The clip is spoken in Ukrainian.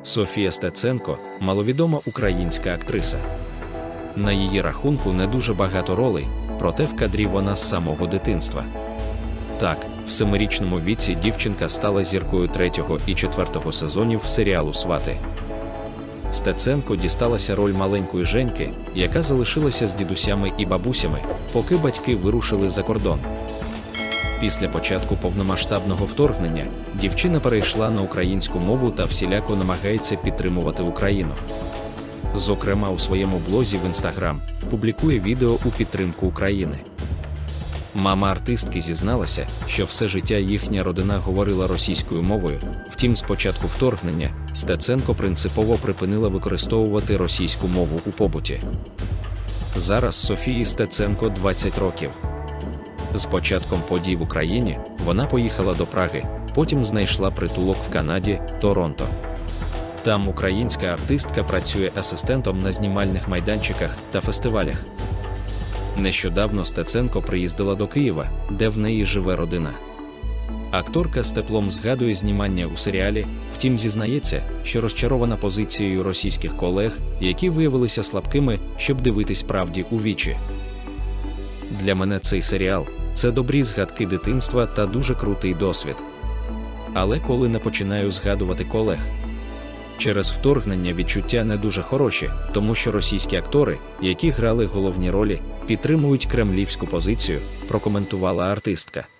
Софія Стеценко – маловідома українська актриса. На її рахунку не дуже багато ролей, проте в кадрі вона з самого дитинства. Так, в 7-річному віці дівчинка стала зіркою 3-го і 4-го сезонів серіалу «Свати». Стеценко дісталася роль маленької Женьки, яка залишилася з дідусями і бабусями, поки батьки вирушили за кордон. Після початку повномасштабного вторгнення дівчина перейшла на українську мову та всіляко намагається підтримувати Україну. Зокрема, у своєму блозі в Instagram публікує відео у підтримку України. Мама артистки зізналася, що все життя їхня родина говорила російською мовою, втім з початку вторгнення Стеценко принципово припинила використовувати російську мову у побуті. Зараз Софії Стеценко 20 років. З початком подій в Україні вона поїхала до Праги, потім знайшла притулок в Канаді, Торонто. Там українська артистка працює асистентом на знімальних майданчиках та фестивалях. Нещодавно Стеценко приїздила до Києва, де в неї живе родина. Акторка з теплом згадує знімання у серіалі, втім зізнається, що розчарована позицією російських колег, які виявилися слабкими, щоб дивитись правді у вічі. Для мене цей серіал – це добрі згадки дитинства та дуже крутий досвід. Але коли не починаю згадувати колег, через вторгнення відчуття не дуже хороші, тому що російські актори, які грали головні ролі, підтримують кремлівську позицію, прокоментувала артистка.